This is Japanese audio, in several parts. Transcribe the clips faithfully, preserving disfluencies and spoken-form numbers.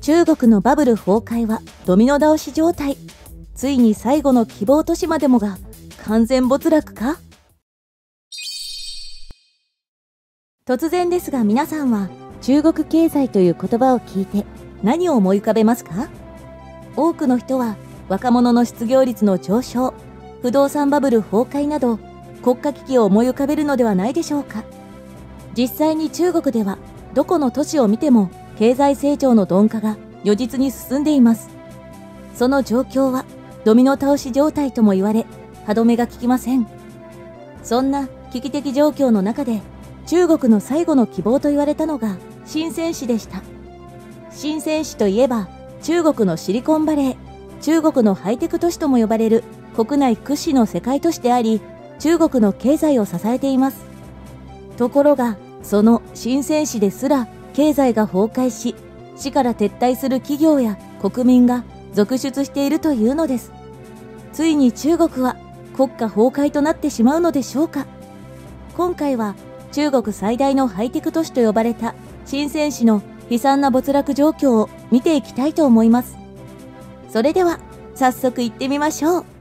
中国のバブル崩壊はドミノ倒し状態。ついに最後の希望都市までもが完全没落か？突然ですが皆さんは中国経済という言葉を聞いて何を思い浮かべますか？多くの人は若者の失業率の上昇、不動産バブル崩壊など国家危機を思い浮かべるのではないでしょうか。実際に中国ではどこの都市を見ても経済成長の鈍化が如実に進んでいます。その状況はドミノ倒し状態とも言われ、歯止めが効きません。そんな危機的状況の中で中国の最後の希望と言われたのが深セン市でした。深セン市といえば中国のシリコンバレー、中国のハイテク都市とも呼ばれる国内屈指の世界都市であり、中国の経済を支えています。ところがその深セン市ですら経済が崩壊し、市から撤退する企業や国民が続出しているというのです。ついに中国は国家崩壊となってしまうのでしょうか。今回は中国最大のハイテク都市と呼ばれた深セン市の悲惨な没落状況を見ていきたいと思います。それでは早速行ってみましょう。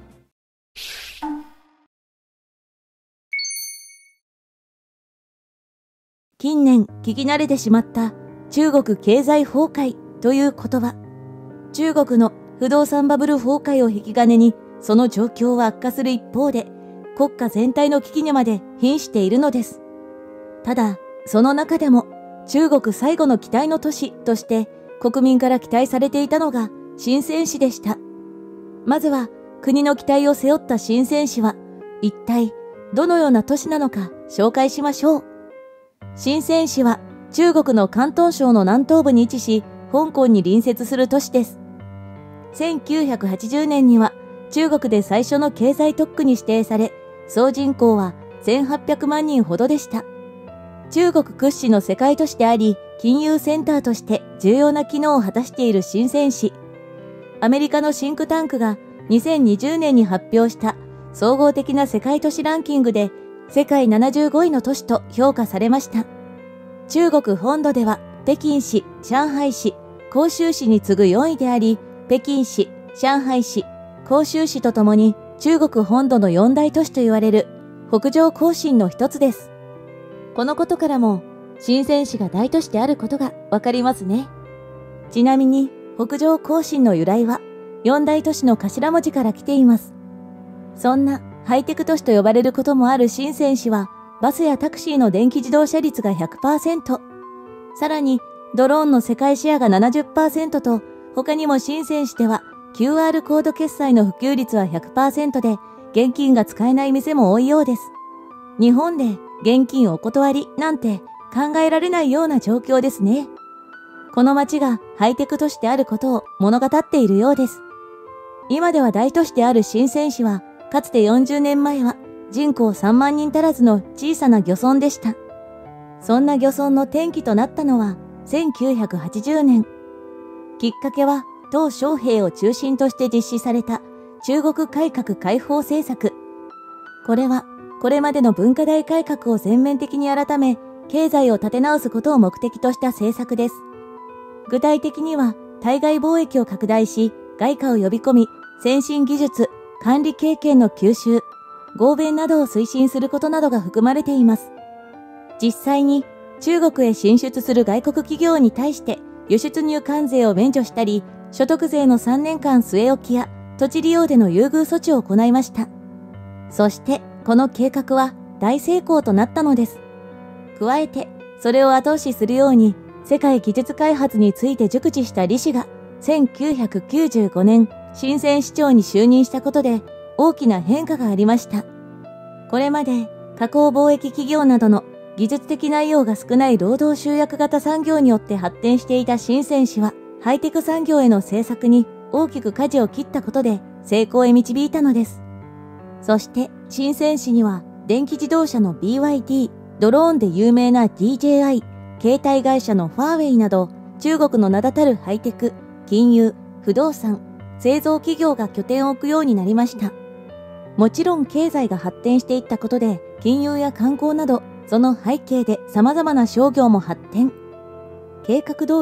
近年聞き慣れてしまった中国経済崩壊という言葉。中国の不動産バブル崩壊を引き金にその状況は悪化する一方で、国家全体の危機にまで瀕しているのです。ただその中でも中国最後の期待の都市として国民から期待されていたのが深セン市でした。まずは国の期待を背負った深セン市は一体どのような都市なのか紹介しましょう。深セン市は中国の広東省の南東部に位置し、香港に隣接する都市です。せんきゅうひゃくはちじゅうねんには中国で最初の経済特区に指定され、総人口はせんはっぴゃくまんにんほどでした。中国屈指の世界都市であり、金融センターとして重要な機能を果たしている深セン市。アメリカのシンクタンクがにせんにじゅうねんに発表した総合的な世界都市ランキングで世界ななじゅうごいの都市と評価されました。中国本土では北京市、上海市、広州市に次ぐよんいであり、北京市、上海市、広州市とともに中国本土の四大都市と言われる北上広深の一つです。このことからも深セン市が大都市であることがわかりますね。ちなみに北上広深の由来は四大都市の頭文字から来ています。そんなハイテク都市と呼ばれることもある深セン市はバスやタクシーの電気自動車率が ひゃくパーセント、さらにドローンの世界シェアが ななじゅっパーセント と、他にも深セン市では キューアール コード決済の普及率は ひゃくパーセント で現金が使えない店も多いようです。日本で現金お断りなんて考えられないような状況ですね。この街がハイテク都市であることを物語っているようです。今では大都市である深セン市はかつてよんじゅうねんまえは人口さんまんにん足らずの小さな漁村でした。そんな漁村の転機となったのはせんきゅうひゃくはちじゅうねん。きっかけは鄧小平を中心として実施された中国改革開放政策。これはこれまでの文化大改革を全面的に改め、経済を立て直すことを目的とした政策です。具体的には対外貿易を拡大し、外貨を呼び込み、先進技術、管理経験の吸収、合弁などを推進することなどが含まれています。実際に中国へ進出する外国企業に対して輸出入関税を免除したり、所得税のさんねんかん据え置きや土地利用での優遇措置を行いました。そしてこの計画は大成功となったのです。加えてそれを後押しするように世界技術開発について熟知した李氏がせんきゅうひゃくきゅうじゅうごねん深セン市長に就任したことで大きな変化がありました。これまで加工貿易企業などの技術的内容が少ない労働集約型産業によって発展していた深セン市はハイテク産業への政策に大きく舵を切ったことで成功へ導いたのです。そして深セン市には電気自動車の ビーワイディー、ドローンで有名な ディージェーアイ、携帯会社のファーウェイなど中国の名だたるハイテク、金融、不動産、製造企業が拠点を置くようになりました。もちろん経済が発展していったことで金融や観光などその背景で様々な商業も発展。計画通り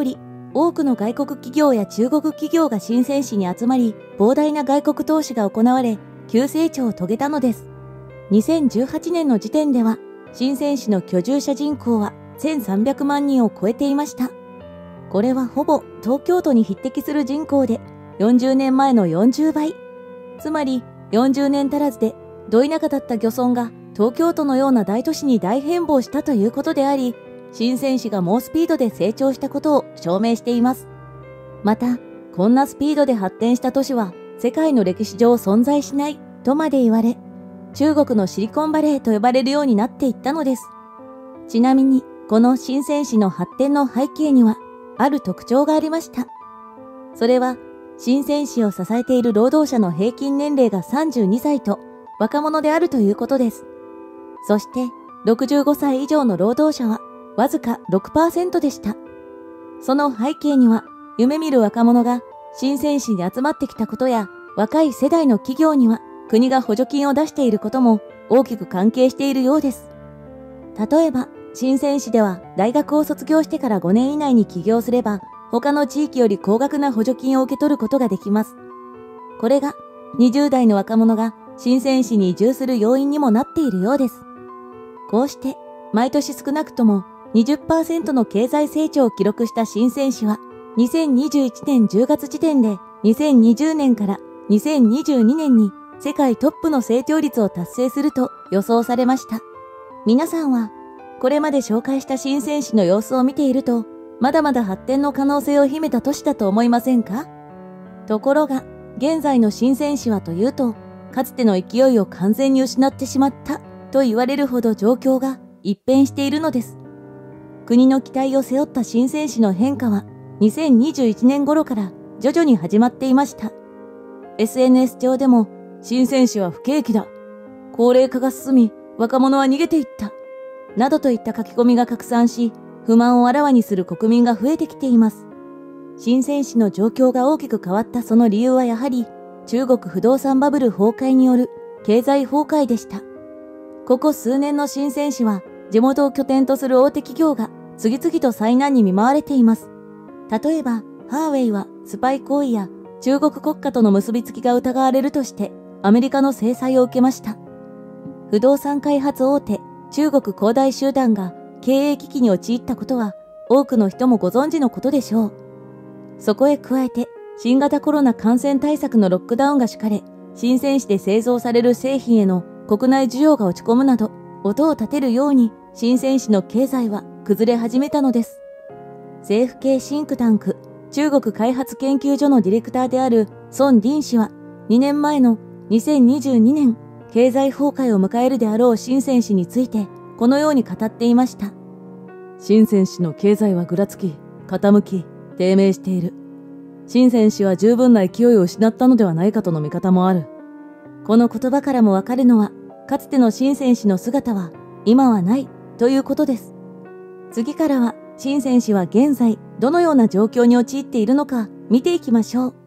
多くの外国企業や中国企業が深セン市に集まり、膨大な外国投資が行われ、急成長を遂げたのです。にせんじゅうはちねんの時点では、深セン市の居住者人口はせんさんびゃくまんにんを超えていました。これはほぼ東京都に匹敵する人口で、よんじゅうねんまえのよんじゅうばい。つまり、よんじゅうねん足らずで、ど田舎だった漁村が東京都のような大都市に大変貌したということであり、深セン市が猛スピードで成長したことを証明しています。また、こんなスピードで発展した都市は世界の歴史上存在しないとまで言われ、中国のシリコンバレーと呼ばれるようになっていったのです。ちなみに、この深セン市の発展の背景には、ある特徴がありました。それは、深セン市を支えている労働者の平均年齢がさんじゅうにさいと若者であるということです。そして、ろくじゅうごさい以上の労働者は、わずか ろくパーセント でした。その背景には、夢見る若者が深セン市に集まってきたことや、若い世代の企業には国が補助金を出していることも大きく関係しているようです。例えば、深セン市では大学を卒業してからごねん以内に起業すれば、他の地域より高額な補助金を受け取ることができます。これがにじゅうだいの若者が深セン市に移住する要因にもなっているようです。こうして、毎年少なくともにじゅっパーセントの経済成長を記録した深セン市は、にせんにじゅういちねんじゅうがつ時点でにせんにじゅうねんからにせんにじゅうにねんに世界トップの成長率を達成すると予想されました。皆さんは、これまで紹介した深セン市の様子を見ていると、まだまだ発展の可能性を秘めた都市だと思いませんか？ところが、現在の深セン市はというと、かつての勢いを完全に失ってしまったと言われるほど状況が一変しているのです。国の期待を背負った深セン市の変化は、にせんにじゅういちねん頃から徐々に始まっていました。エスエヌエス 上でも、深セン市は不景気だ。高齢化が進み、若者は逃げていった。などといった書き込みが拡散し、不満をあらわにする国民が増えてきています。深セン市の状況が大きく変わったその理由はやはり、中国不動産バブル崩壊による経済崩壊でした。ここ数年の深セン市は、地元を拠点とする大手企業が次々と災難に見舞われています。例えば、ハーウェイはスパイ行為や中国国家との結びつきが疑われるとして、アメリカの制裁を受けました。不動産開発大手、中国恒大集団が経営危機に陥ったことは、多くの人もご存知のことでしょう。そこへ加えて、新型コロナ感染対策のロックダウンが敷かれ、深セン市で製造される製品への国内需要が落ち込むなど、音を立てるように深セン市の経済は崩れ始めたのです。政府系シンクタンク、中国開発研究所のディレクターである孫林氏は、にねんまえのにせんにじゅうにねん、経済崩壊を迎えるであろう深セン市について、このように語っていました。深セン市の経済はぐらつき、傾き、低迷している。深セン市は十分な勢いを失ったのではないかとの見方もある。この言葉からもわかるのは、かつての深セン市の姿は、今はない、ということです。次からは、深セン市は現在、どのような状況に陥っているのか、見ていきましょう。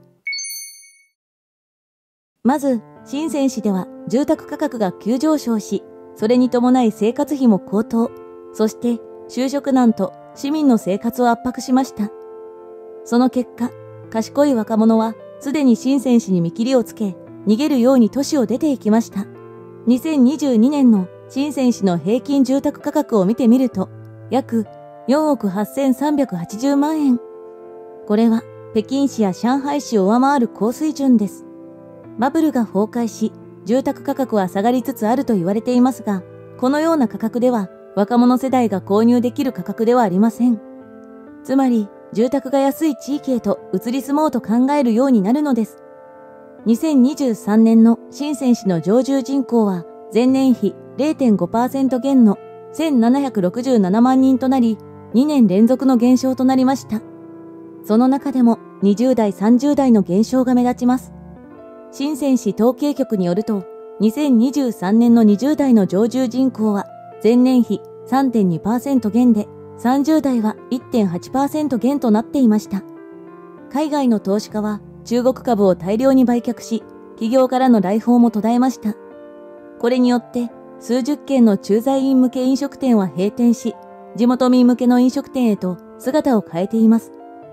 まず、深セン市では、住宅価格が急上昇し、それに伴い生活費も高騰、そして就職難と市民の生活を圧迫しました。その結果、賢い若者はすでに深セン市に見切りをつけ、逃げるように都市を出ていきました。にせんにじゅうにねんの深セン市の平均住宅価格を見てみると、約よんおくはっせんさんびゃくはちじゅうまんえん。これは北京市や上海市を上回る高水準です。バブルが崩壊し、住宅価格は下がりつつあると言われていますが、このような価格では若者世代が購入できる価格ではありません。つまり、住宅が安い地域へと移り住もうと考えるようになるのです。にせんにじゅうさんねんの深セン市の常住人口は前年比 れいてんごパーセント 減のせんななひゃくろくじゅうななまんにんとなり、にねん連続の減少となりました。その中でもにじゅうだいさんじゅうだいの減少が目立ちます。深セン市統計局によると、にせんにじゅうさんねんのにじゅうだいの常住人口は前年比 さんてんにパーセント 減で、さんじゅうだいは いってんはちパーセント 減となっていました。海外の投資家は中国株を大量に売却し、企業からの来訪も途絶えました。これによって数十軒の駐在員向け飲食店は閉店し、地元民向けの飲食店へと姿を変えています。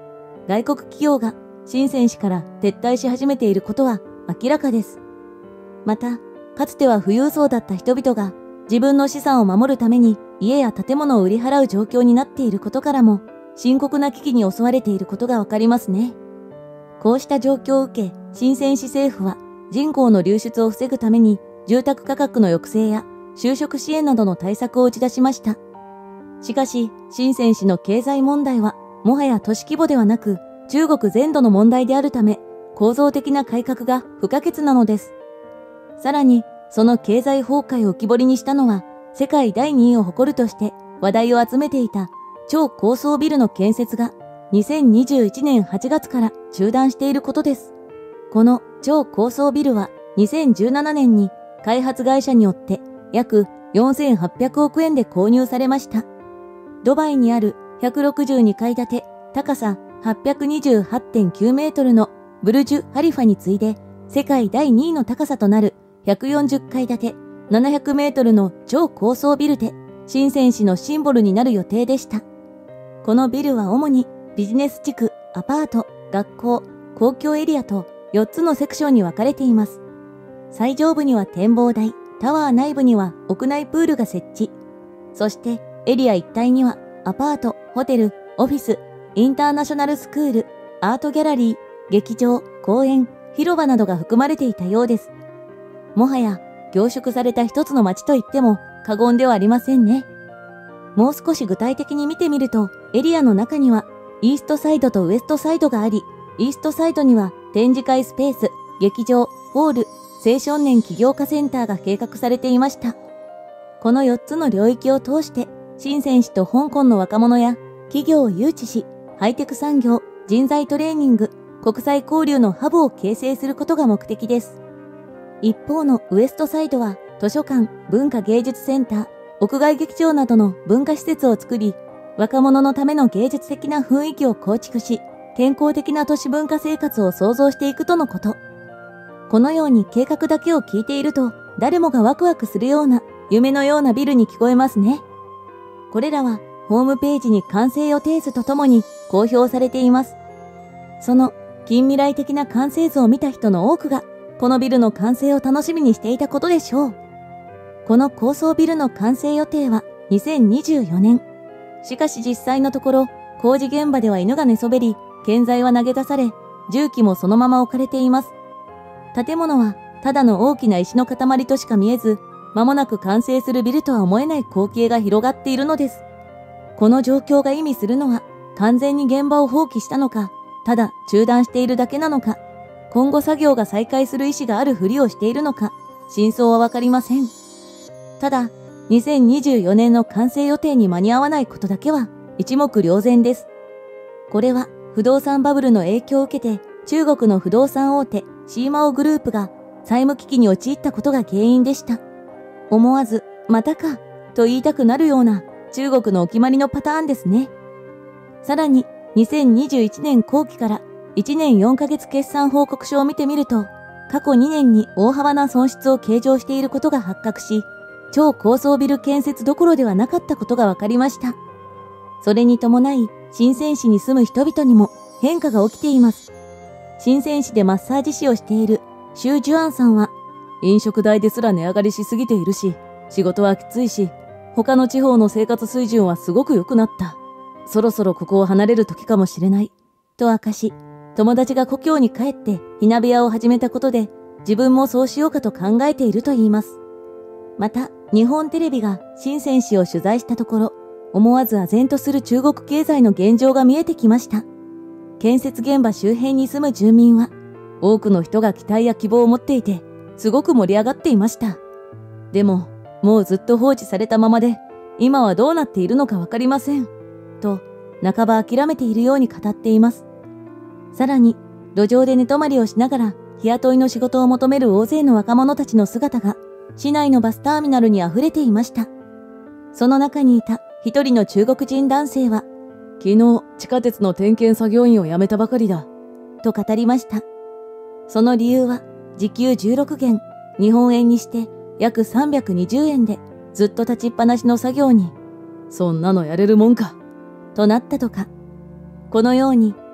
外国企業が深セン市から撤退し始めていることは明らかです。また、かつては富裕層だった人々が自分の資産を守るために家や建物を売り払う状況になっていることからも、深刻な危機に襲われていることがわかりますね。こうした状況を受け、深セン市政府は人口の流出を防ぐために住宅価格の抑制や就職支援などの対策を打ち出しました。しかし、深セン市の経済問題はもはや都市規模ではなく中国全土の問題であるため、構造的な改革が不可欠なのです。さらに、その経済崩壊を浮き彫りにしたのは、世界だいにいを誇るとして話題を集めていた超高層ビルの建設がにせんにじゅういちねんはちがつから中断していることです。この超高層ビルはにせんじゅうななねんに開発会社によって約よんせんはっぴゃくおくえんで購入されました。ドバイにあるひゃくろくじゅうにかい建て、高さ はっぴゃくにじゅうはちてんきゅうメートルのブルジュ・ハリファに次いで世界だいにいの高さとなるひゃくよんじゅっかい建てななひゃくメートルの超高層ビルで深セン市のシンボルになる予定でした。このビルは主にビジネス地区、アパート、学校、公共エリアとよっつのセクションに分かれています。最上部には展望台、タワー内部には屋内プールが設置。そしてエリア一帯にはアパート、ホテル、オフィス、インターナショナルスクール、アートギャラリー、劇場、公園、広場などが含まれていたようです。もはや凝縮された一つの街と言っても過言ではありませんね。もう少し具体的に見てみると、エリアの中にはイーストサイドとウエストサイドがあり、イーストサイドには展示会スペース、劇場、ホール、青少年起業家センターが計画されていました。このよっつの領域を通して、深セン市と香港の若者や企業を誘致し、ハイテク産業、人材トレーニング、国際交流のハブを形成することが目的です。一方のウエストサイドは図書館、文化芸術センター、屋外劇場などの文化施設を作り、若者のための芸術的な雰囲気を構築し、健康的な都市文化生活を創造していくとのこと。このように計画だけを聞いていると、誰もがワクワクするような、夢のようなビルに聞こえますね。これらはホームページに完成予定図とともに公表されています。その近未来的な完成図を見た人の多くが、このビルの完成を楽しみにしていたことでしょう。この高層ビルの完成予定はにせんにじゅうよねん。しかし実際のところ、工事現場では犬が寝そべり、建材は投げ出され、重機もそのまま置かれています。建物はただの大きな石の塊としか見えず、間もなく完成するビルとは思えない光景が広がっているのです。この状況が意味するのは、完全に現場を放棄したのか、ただ中断しているだけなのか、今後作業が再開する意思があるふりをしているのか、真相はわかりません。ただ、にせんにじゅうよねんの完成予定に間に合わないことだけは一目瞭然です。これは不動産バブルの影響を受けて中国の不動産大手シーマオグループが債務危機に陥ったことが原因でした。思わず、またか、と言いたくなるような中国のお決まりのパターンですね。さらに、にせんにじゅういちねん後期からいちねんよんかげつ決算報告書を見てみると、過去にねんに大幅な損失を計上していることが発覚し、超高層ビル建設どころではなかったことが分かりました。それに伴い、深セン市に住む人々にも変化が起きています。深セン市でマッサージ師をしているシュウ・ジュアンさんは、飲食代ですら値上がりしすぎているし、仕事はきついし、他の地方の生活水準はすごく良くなった。そろそろここを離れる時かもしれない。と明かし、友達が故郷に帰ってひな部屋を始めたことで、自分もそうしようかと考えていると言います。また、日本テレビが深セン市を取材したところ、思わず唖然とする中国経済の現状が見えてきました。建設現場周辺に住む住民は、多くの人が期待や希望を持っていて、すごく盛り上がっていました。でも、もうずっと放置されたままで、今はどうなっているのかわかりません。と、半ば諦めているように語っています。さらに、路上で寝泊まりをしながら、日雇いの仕事を求める大勢の若者たちの姿が、市内のバスターミナルに溢れていました。その中にいた一人の中国人男性は、昨日地下鉄の点検作業員を辞めたばかりだ、と語りました。その理由は、時給じゅうろくげん、日本円にして約さんびゃくにじゅうえんでずっと立ちっぱなしの作業に、そんなのやれるもんか、となったとか。このように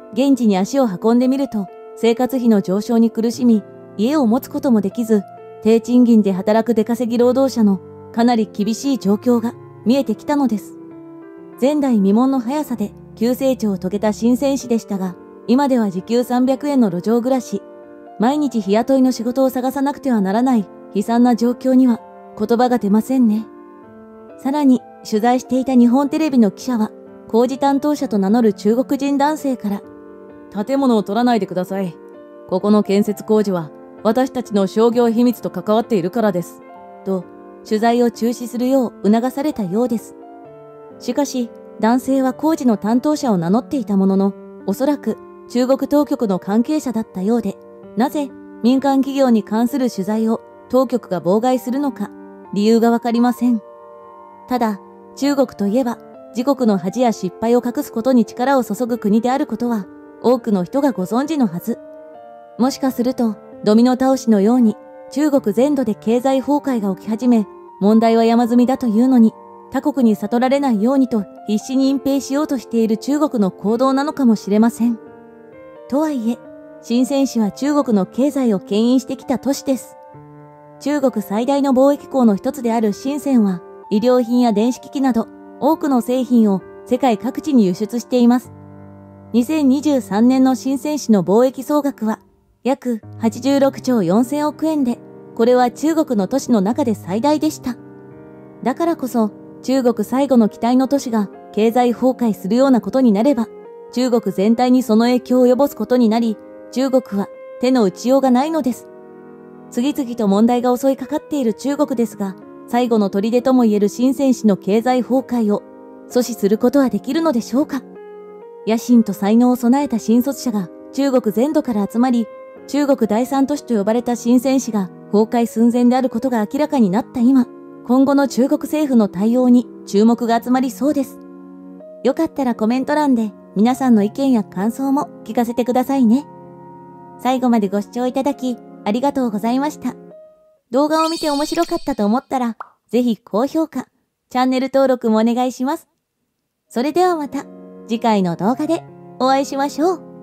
現地に足を運んでみると、生活費の上昇に苦しみ、家を持つこともできず、低賃金で働く出稼ぎ労働者のかなり厳しい状況が見えてきたのです。前代未聞の速さで急成長を遂げた新鮮市でしたが、今では時給さんびゃくえんの路上暮らし、毎日日雇いの仕事を探さなくてはならない悲惨な状況には言葉が出ませんね。さらに取材していた日本テレビの記者は、工事担当者と名乗る中国人男性から、建物を取らないでください。ここの建設工事は私たちの商業秘密と関わっているからです。と、取材を中止するよう促されたようです。しかし、男性は工事の担当者を名乗っていたものの、おそらく中国当局の関係者だったようで、なぜ民間企業に関する取材を当局が妨害するのか、理由がわかりません。ただ、中国といえば、自国の恥や失敗を隠すことに力を注ぐ国であることは、多くの人がご存知のはず。もしかすると、ドミノ倒しのように、中国全土で経済崩壊が起き始め、問題は山積みだというのに、他国に悟られないようにと必死に隠蔽しようとしている中国の行動なのかもしれません。とはいえ、深セン市は中国の経済を牽引してきた都市です。中国最大の貿易港の一つである深センは、医療品や電子機器など多くの製品を世界各地に輸出しています。にせんにじゅうさんねんの深セン市の貿易総額は約はちじゅうろくちょうよんせんおくえんで、これは中国の都市の中で最大でした。だからこそ、中国最後の期待の都市が経済崩壊するようなことになれば、中国全体にその影響を及ぼすことになり、中国は手の打ちようがないのです。次々と問題が襲いかかっている中国ですが、最後の砦ともいえる深セン市の経済崩壊を阻止することはできるのでしょうか。野心と才能を備えた新卒者が中国全土から集まり、中国第三都市と呼ばれた深セン市が崩壊寸前であることが明らかになった今、今後の中国政府の対応に注目が集まりそうです。よかったらコメント欄で皆さんの意見や感想も聞かせてくださいね。最後までご視聴いただきありがとうございました。動画を見て面白かったと思ったら、ぜひ高評価、チャンネル登録もお願いします。それではまた次回の動画でお会いしましょう。